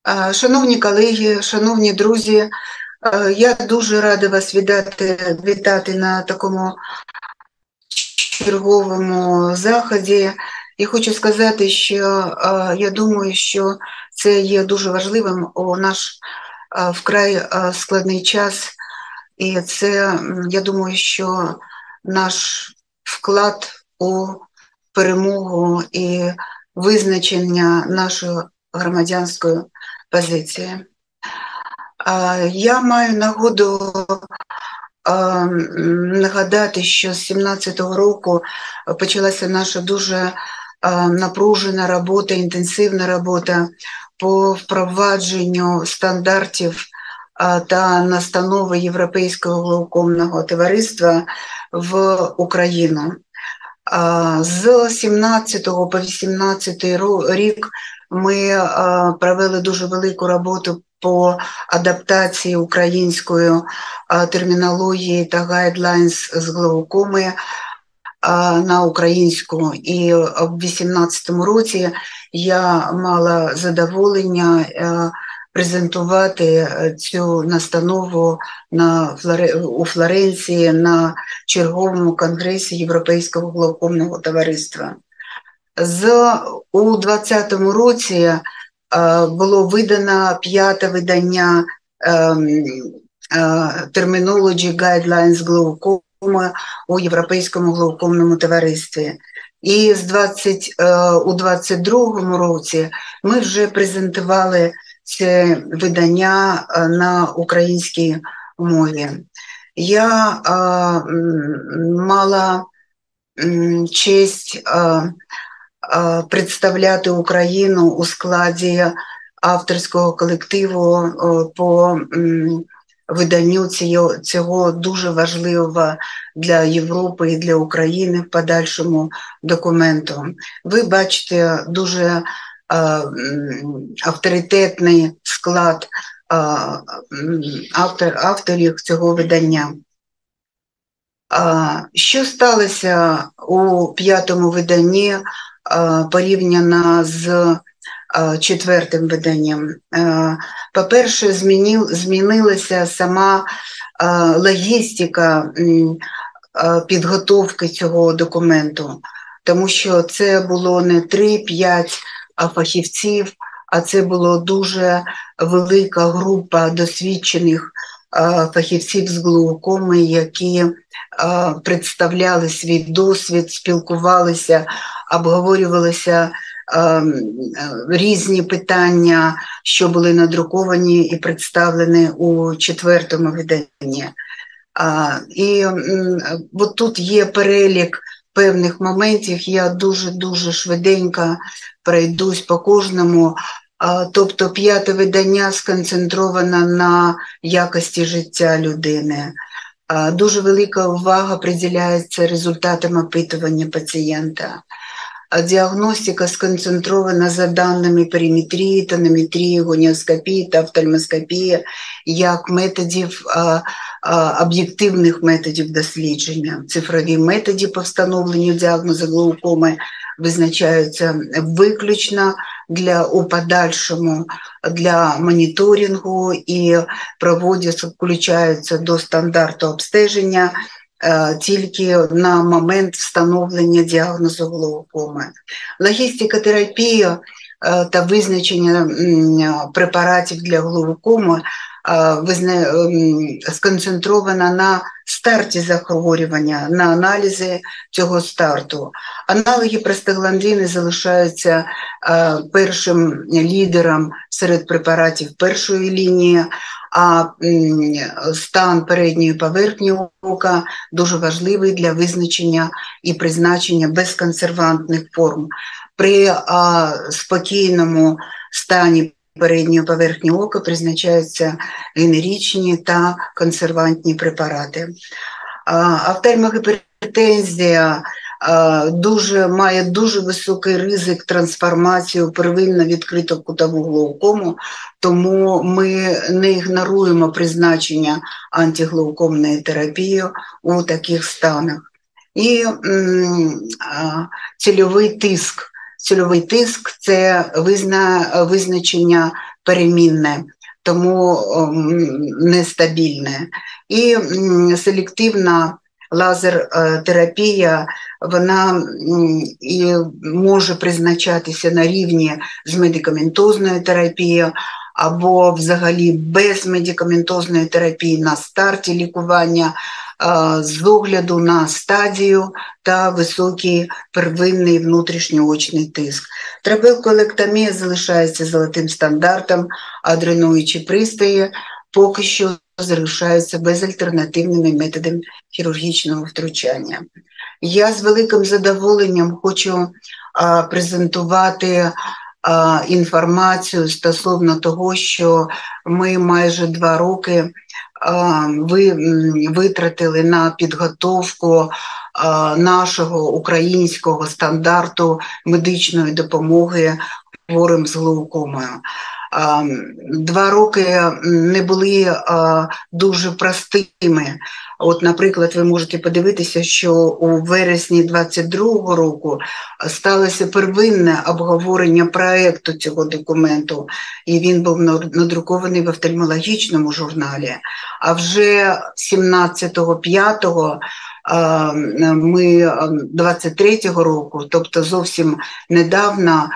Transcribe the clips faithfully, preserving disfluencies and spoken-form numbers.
А, Шановні колеги, шановні друзі, е, я дуже рада вас вітати, вітати на такому черговому заході. І хочу сказати, що е, я думаю, що це є дуже важливим у наш е, вкрай е, складний час. І це, я думаю, що наш вклад у перемогу і визначення нашої громадянської позиції. Я маю нагоду нагадати, що з сімнадцятого року почалася наша дуже напружена робота, інтенсивна робота по впровадженню стандартів та настанови Європейського глаукомного товариства в Україну. З сімнадцятого по вісімнадцятий рік ми провели дуже велику роботу по адаптації української термінології та гайдлайнс з глаукоми на українську. І в вісімнадцятому році я мала задоволення презентувати цю настанову на, у Флоренції на черговому конгресі Європейського глаукомного товариства. З, у двадцятому році е, було видано п'яте видання е, е, Terminology Guidelines Glaucoma у Європейському глаукомному товаристві. І з двадцять, е, у двадцять другому році ми вже презентували це видання на українській мові. Я е, мала честь е, е, представляти Україну у складі авторського колективу е, по е, виданню цього, цього дуже важливого для Європи і для України в подальшому документу. Ви бачите дуже авторитетний склад автор, авторів цього видання. Що сталося у п'ятому виданні порівняно з четвертим виданням? По-перше, змінилася сама логістика підготовки цього документу, тому що це було не три-п'ять фахівців, а це була дуже велика група досвідчених фахівців з глаукоми, які представляли свій досвід, спілкувалися, обговорювалися різні питання, що були надруковані і представлені у четвертому виданні. І от тут є перелік певних моментів, я дуже-дуже швиденько пройдусь по кожному. Тобто п'яте видання сконцентровано на якості життя людини. Дуже велика увага приділяється результатам опитування пацієнта. Діагностика сконцентрована за даними периметрії, тонометрії, гоніоскопії та офтальмоскопії як методів, об'єктивних методів дослідження. Цифрові методи по встановленню діагнозу глаукоми визначаються виключно для у подальшому для моніторингу і проводяться, включаються до стандарту обстеження тільки на момент встановлення діагнозу глаукоми. Логістика терапії та визначення препаратів для глаукоми сконцентрована на старті захворювання, на аналізи цього старту. Аналоги простагландини залишаються першим лідером серед препаратів першої лінії, а стан передньої поверхні ока дуже важливий для визначення і призначення безконсервантних форм. При а, спокійному стані передньої поверхні ока призначаються генеричні та консервантні препарати. Офтальмогіпертензія дуже, має дуже високий ризик трансформації у первинно відкриту кутову глаукому, тому ми не ігноруємо призначення антиглаукомної терапії у таких станах. І м, а, цільовий тиск. Цільовий тиск – це визна, визначення перемінне, тому нестабільне. І селективна лазер-терапія, вона і може призначатися на рівні з медикаментозною терапією, або взагалі без медикаментозної терапії на старті лікування, з огляду на стадію та високий первинний внутрішньоочний тиск. Трабекулектомія залишається золотим стандартом, а дренуючі пристрої поки що залишаються безальтернативними методами хірургічного втручання. Я з великим задоволенням хочу а, презентувати а, інформацію стосовно того, що ми майже два роки а, ви, витратили на підготовку а, нашого українського стандарту медичної допомоги хворим з глаукомою. Два роки не були дуже простими. От, наприклад, ви можете подивитися, що у вересні двадцять другого року сталося первинне обговорення проєкту цього документу, і він був надрукований в офтальмологічному журналі. А вже сімнадцятого п'ятого ми двадцять третього року, тобто зовсім недавно,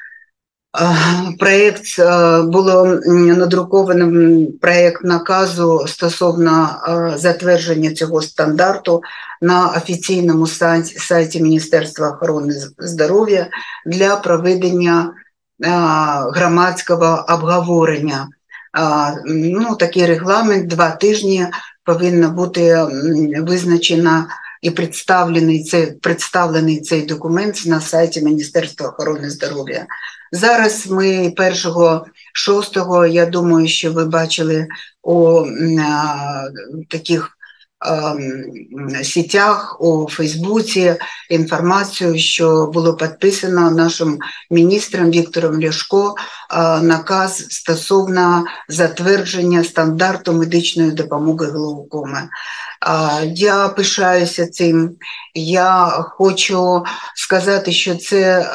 проєкт було надруковано проєкт наказу стосовно затвердження цього стандарту на офіційному сайті Міністерства охорони здоров'я для проведення громадського обговорення. Ну, такий регламент, два тижні повинно бути визначено і представлений цей, представлений цей документ на сайті Міністерства охорони здоров'я. Зараз ми першого шостого, я думаю, що ви бачили у а, таких а, сітях, у Фейсбуці інформацію, що було підписано нашим міністром Віктором Ляшко а, наказ стосовно затвердження стандарту медичної допомоги глаукоми. Я пишаюся цим. Я хочу сказати, що це,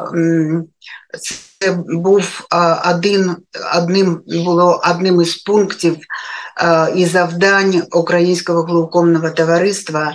це був один, одним, було одним із пунктів і завдань Українського глаукомного товариства.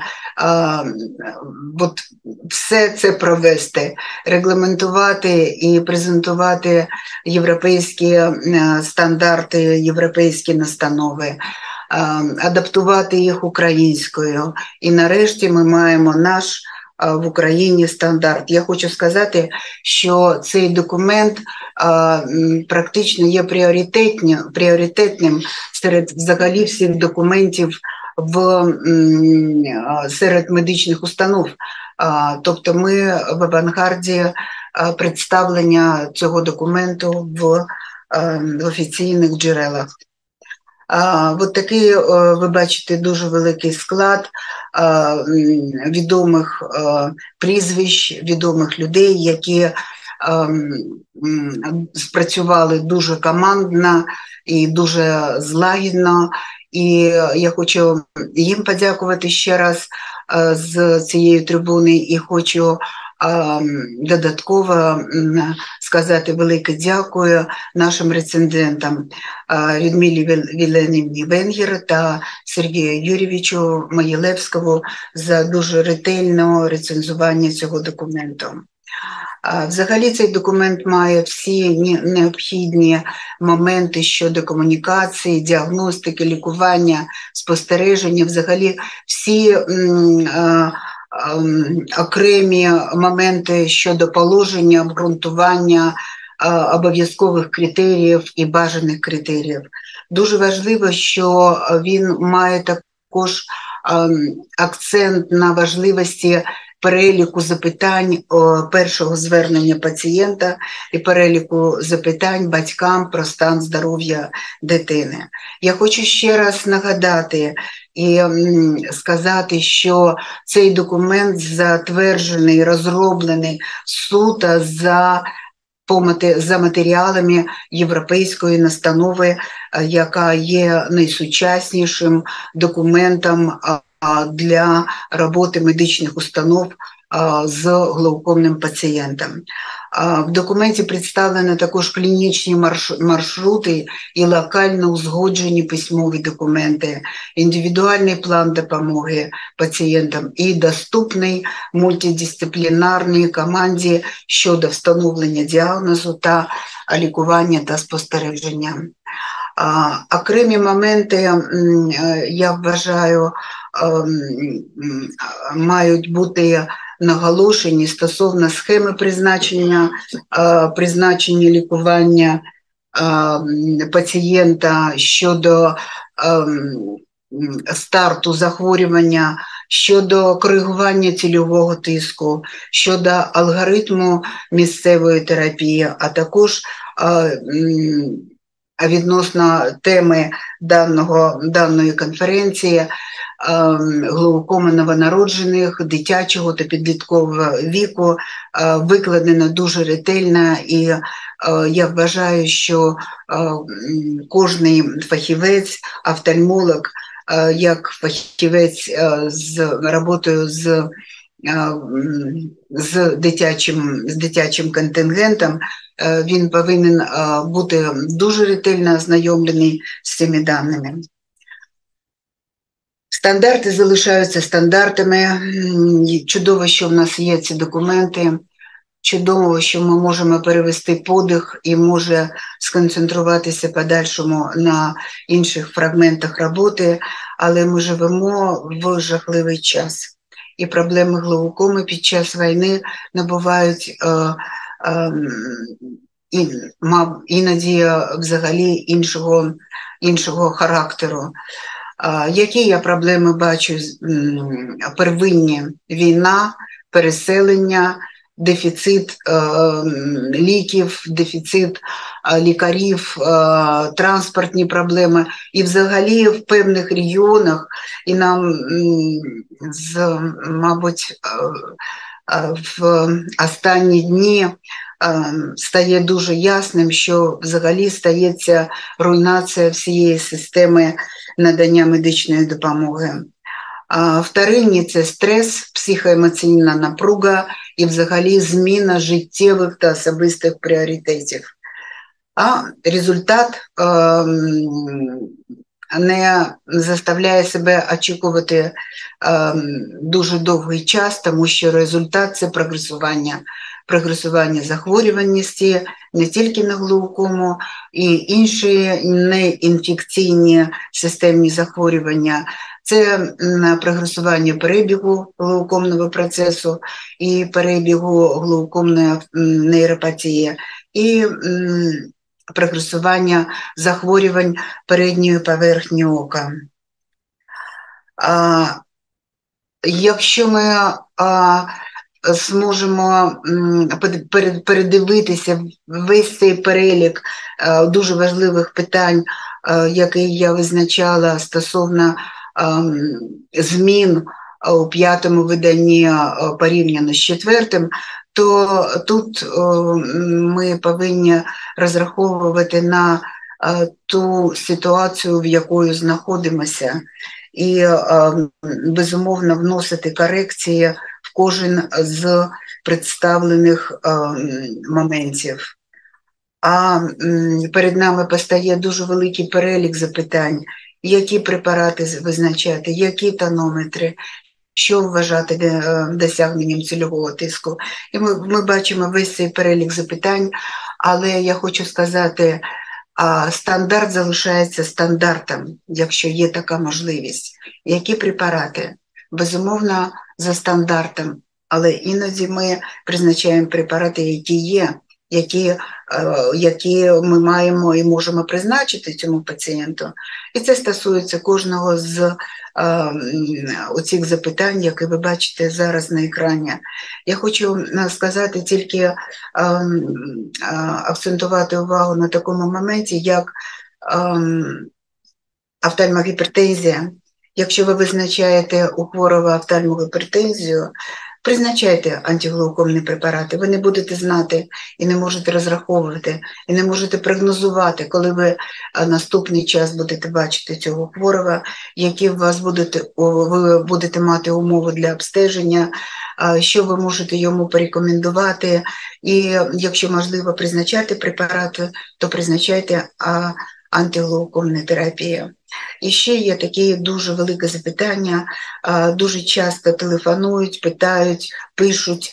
От все це провести, регламентувати і презентувати європейські стандарти, європейські настанови, адаптувати їх українською. І нарешті ми маємо наш в Україні стандарт. Я хочу сказати, що цей документ практично є пріоритетним серед взагалі всіх документів в, серед медичних установ. Тобто ми в авангарді представлення цього документу в, в офіційних джерелах. Ось такий, ви бачите, дуже великий склад відомих прізвищ, відомих людей, які спрацювали дуже командно і дуже злагідно. І я хочу їм подякувати ще раз з цієї трибуни і хочу додатково сказати велике дякую нашим рецензентам Людмилі Віленівні Венгер та Сергію Юрійовичу Могилевському за дуже ретельне рецензування цього документу. Взагалі цей документ має всі необхідні моменти щодо комунікації, діагностики, лікування, спостереження, взагалі всі окремі моменти щодо положення, обґрунтування обов'язкових критеріїв і бажаних критеріїв. Дуже важливо, що він має також акцент на важливості переліку запитань першого звернення пацієнта і переліку запитань батькам про стан здоров'я дитини. Я хочу ще раз нагадати і сказати, що цей документ затверджений, розроблений суто за за матеріалами європейської настанови, яка є найсучаснішим документом для роботи медичних установ з глаукомним пацієнтом. В документі представлені також клінічні маршрути і локально узгоджені письмові документи, індивідуальний план допомоги пацієнтам і доступний мультидисциплінарній команді щодо встановлення діагнозу та лікування та спостереження. Окремі моменти, я вважаю, мають бути наголошені стосовно схеми призначення, призначення лікування пацієнта щодо старту захворювання, щодо коригування цільового тиску, щодо алгоритму місцевої терапії, а також відносно теми даного, даної конференції глаукоми новонароджених, дитячого та підліткового віку викладено дуже ретельно, і я вважаю, що кожний фахівець, офтальмолог, як фахівець з роботою з з дитячим, з дитячим контингентом, він повинен бути дуже ретельно ознайомлений з цими даними. Стандарти залишаються стандартами. Чудово, що в нас є ці документи. Чудово, що ми можемо перевести подих і може сконцентруватися подальшому на інших фрагментах роботи, але ми живемо в жахливий час. І проблеми глаукоми під час війни набувають е, е, і, іноді взагалі іншого, іншого характеру. Е, які я проблеми бачу? Первинні: війна, переселення, дефіцит е, ліків, дефіцит е, лікарів, е, транспортні проблеми. І взагалі в певних регіонах, і нам, з, мабуть, е, е, в останні дні е, стає дуже ясним, що взагалі стається руйнація всієї системи надання медичної допомоги. Вторинні – це стрес, психоемоційна напруга і взагалі зміна життєвих та особистих пріоритетів. А результат е, не заставляє себе очікувати е, дуже довгий час, тому що результат – це прогресування. Прогресування захворюваності не тільки на глаукому, і інші неінфекційні системні захворювання. Це прогресування перебігу глаукомного процесу і перебігу глаукомної нейропатії, і прогресування захворювань передньої поверхні ока. А, якщо ми а, зможемо передивитися весь цей перелік а, дуже важливих питань, а, які я визначала стосовно змін у п'ятому виданні порівняно з четвертим, то тут ми повинні розраховувати на ту ситуацію, в якої знаходимося, і безумовно вносити корекції в кожен з представлених моментів. А перед нами постає дуже великий перелік запитань: які препарати визначати, які тонометри, що вважати досягненням цільового тиску. І ми, ми бачимо весь цей перелік запитань, але я хочу сказати, стандарт залишається стандартом, якщо є така можливість. Які препарати? Безумовно, за стандартом, але іноді ми призначаємо препарати, які є, які, які ми маємо і можемо призначити цьому пацієнту. І це стосується кожного з оцих запитань, які ви бачите зараз на екрані. Я хочу сказати тільки, акцентувати увагу на такому моменті, як офтальмогіпертензія. Якщо ви визначаєте у хворого офтальмогіпертензію, призначайте антиглаукомні препарати. Ви не будете знати і не можете розраховувати, і не можете прогнозувати, коли ви наступний час будете бачити цього хворого, які у вас будете, ви будете мати умови для обстеження, що ви можете йому порекомендувати. І якщо можливо призначати препарати, то призначайте антиглаукомну терапію. І ще є такі дуже велике запитання, дуже часто телефонують, питають, пишуть,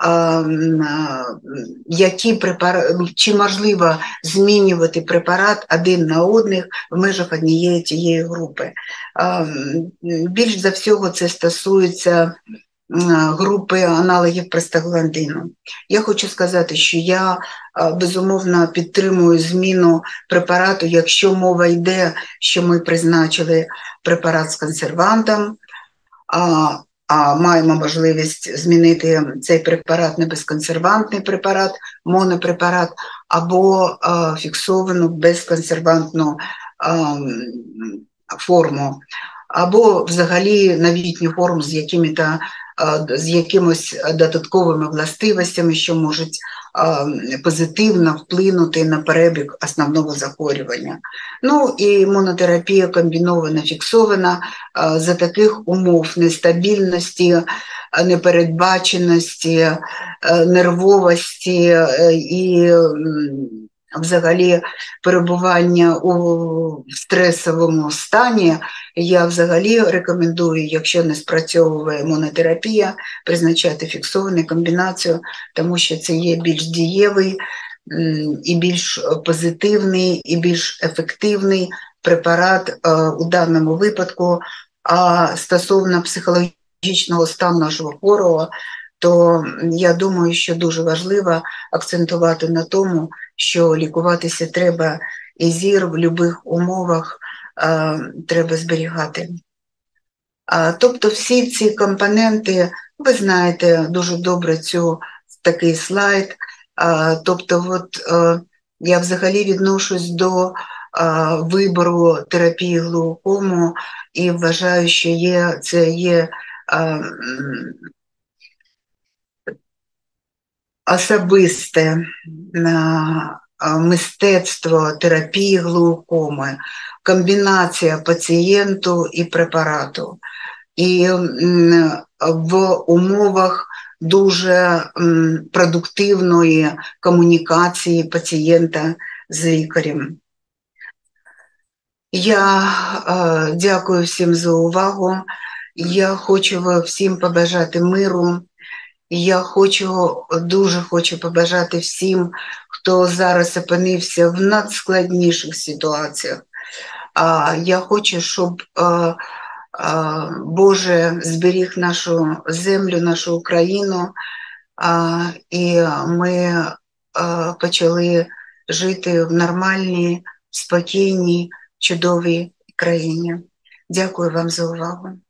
які препарати, чи можливо змінювати препарат один на одних в межах однієї тієї групи. Більш за всього це стосується групи аналогів простагландину. Я хочу сказати, що я безумовно підтримую зміну препарату, якщо мова йде, що ми призначили препарат з консервантом, а, а маємо можливість змінити цей препарат на безконсервантний препарат, монопрепарат, або а, фіксовану безконсервантну а, форму, або взагалі новітню форму з якими-то з якимось додатковими властивостями, що можуть позитивно вплинути на перебіг основного захворювання. Ну і монотерапія комбінована, фіксована за таких умов нестабільності, непередбаченості, нервовості і взагалі перебування у стресовому стані, я взагалі рекомендую, якщо не спрацьовує монотерапія, призначати фіксовану комбінацію, тому що це є більш дієвий і більш позитивний, і більш ефективний препарат у даному випадку. А стосовно психологічного стану нашого хворого, то я думаю, що дуже важливо акцентувати на тому, що лікуватися треба, і зір в будь-яких умовах а, треба зберігати. А, тобто всі ці компоненти, ви знаєте дуже добре цю такий слайд, а, тобто от, а, я взагалі відношусь до а, вибору терапії глаукому і вважаю, що є, це є а, особисте мистецтво терапії глаукоми, комбінація пацієнту і препарату. І в умовах дуже продуктивної комунікації пацієнта з лікарем. Я дякую всім за увагу. Я хочу всім побажати миру. Я хочу, дуже хочу побажати всім, хто зараз опинився в надскладніших ситуаціях. Я хочу, щоб Боже зберіг нашу землю, нашу Україну, і ми почали жити в нормальній, спокійній, чудовій країні. Дякую вам за увагу.